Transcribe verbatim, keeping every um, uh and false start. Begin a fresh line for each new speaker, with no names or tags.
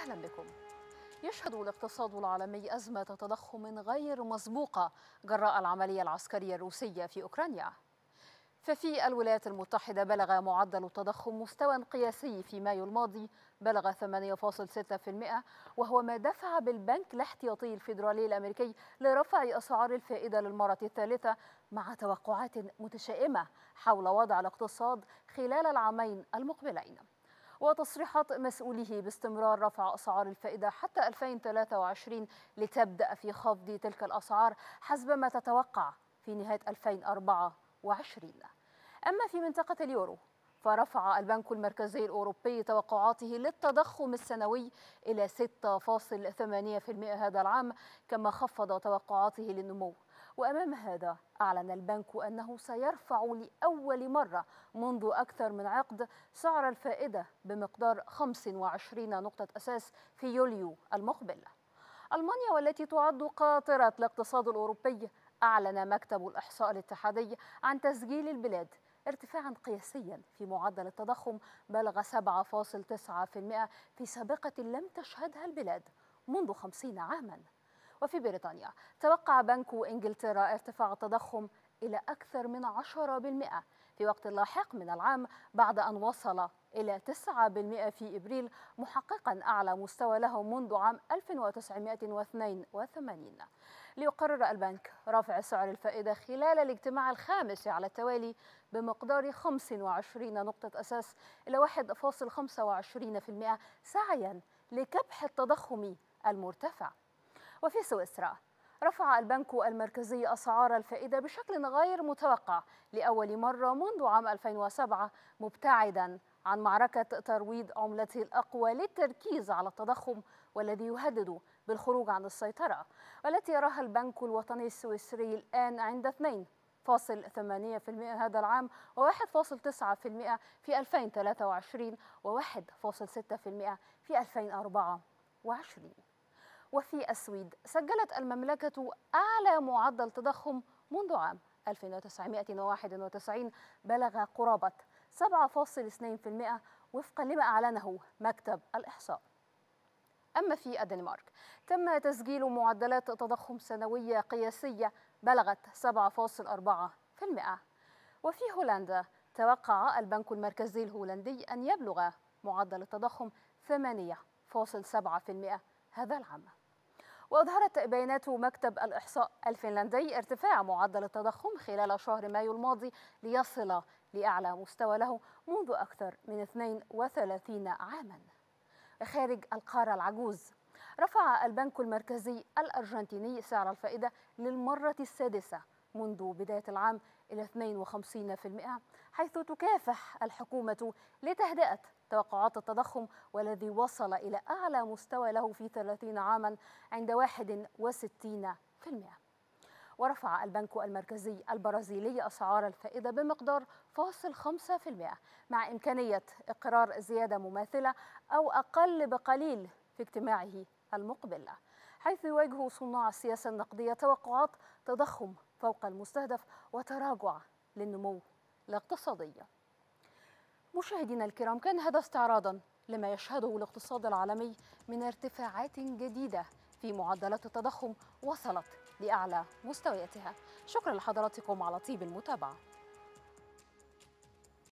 أهلا بكم. يشهد الاقتصاد العالمي أزمة تضخم غير مسبوقة جراء العملية العسكرية الروسية في أوكرانيا. ففي الولايات المتحدة بلغ معدل التضخم مستوى قياسي في مايو الماضي بلغ ثمانية فاصلة ستة بالمئة، وهو ما دفع بالبنك الاحتياطي الفيدرالي الأمريكي لرفع أسعار الفائدة للمرة الثالثة مع توقعات متشائمة حول وضع الاقتصاد خلال العامين المقبلين. وتصريحات مسؤوليه باستمرار رفع أسعار الفائدة حتى ألفين وثلاثة وعشرين لتبدأ في خفض تلك الأسعار حسب ما تتوقع في نهاية ألفين وأربعة وعشرين. أما في منطقة اليورو فرفع البنك المركزي الأوروبي توقعاته للتضخم السنوي إلى ستة فاصلة ثمانية بالمئة هذا العام، كما خفض توقعاته للنمو. وأمام هذا أعلن البنك أنه سيرفع لأول مرة منذ أكثر من عقد سعر الفائدة بمقدار خمس وعشرين نقطة أساس في يوليو المقبل. ألمانيا والتي تعد قاطرة الاقتصاد الأوروبي أعلن مكتب الإحصاء الاتحادي عن تسجيل البلاد ارتفاعا قياسيا في معدل التضخم بلغ سبعة فاصلة تسعة بالمئة في سابقة لم تشهدها البلاد منذ خمسين عاما. وفي بريطانيا توقع بنك إنجلترا ارتفاع التضخم إلى أكثر من عشرة بالمئة في وقت لاحق من العام بعد أن وصل إلى تسعة بالمئة في إبريل، محققا أعلى مستوى له منذ عام ألف وتسعمئة واثنين وثمانين. ليقرر البنك رفع سعر الفائدة خلال الاجتماع الخامس على التوالي بمقدار خمس وعشرين نقطة أساس إلى واحد فاصلة خمسة وعشرين بالمئة سعيا لكبح التضخم المرتفع. وفي سويسرا رفع البنك المركزي أسعار الفائدة بشكل غير متوقع لأول مرة منذ عام ألفين وسبعة، مبتعدا عن معركة ترويض عملته الأقوى للتركيز على التضخم والذي يهدد بالخروج عن السيطرة، والتي يراها البنك الوطني السويسري الآن عند اثنين فاصلة ثمانية بالمئة هذا العام وواحد فاصلة تسعة بالمئة في ألفين وثلاثة وعشرين وواحد فاصلة ستة بالمئة في ألفين وأربعة وعشرين. وفي السويد سجلت المملكة أعلى معدل تضخم منذ عام ألف وتسعمئة وواحد وتسعين بلغ قرابة سبعة فاصلة اثنين بالمئة وفقا لما أعلنه مكتب الإحصاء. أما في الدنمارك تم تسجيل معدلات تضخم سنوية قياسية بلغت سبعة فاصلة أربعة بالمئة. وفي هولندا توقع البنك المركزي الهولندي أن يبلغ معدل التضخم ثمانية فاصلة سبعة بالمئة هذا العام. وأظهرت بيانات مكتب الإحصاء الفنلندي ارتفاع معدل التضخم خلال شهر مايو الماضي ليصل لأعلى مستوى له منذ أكثر من اثنين وثلاثين عاما. خارج القارة العجوز رفع البنك المركزي الأرجنتيني سعر الفائدة للمرة السادسة منذ بداية العام إلى اثنين وخمسين بالمئة، حيث تكافح الحكومة لتهدئة توقعات التضخم والذي وصل إلى أعلى مستوى له في ثلاثين عاما عند واحد وستين بالمئة. ورفع البنك المركزي البرازيلي أسعار الفائدة بمقدار فاصل خمسة بالمئة مع إمكانية إقرار زيادة مماثلة أو أقل بقليل في اجتماعه المقبل، حيث يواجه صناع السياسة النقدية توقعات تضخم فوق المستهدف وتراجع للنمو الاقتصادي. مشاهدينا الكرام، كان هذا استعراضا لما يشهده الاقتصاد العالمي من ارتفاعات جديدة في معدلات التضخم وصلت لأعلى مستوياتها. شكرا لحضراتكم على طيب المتابعة.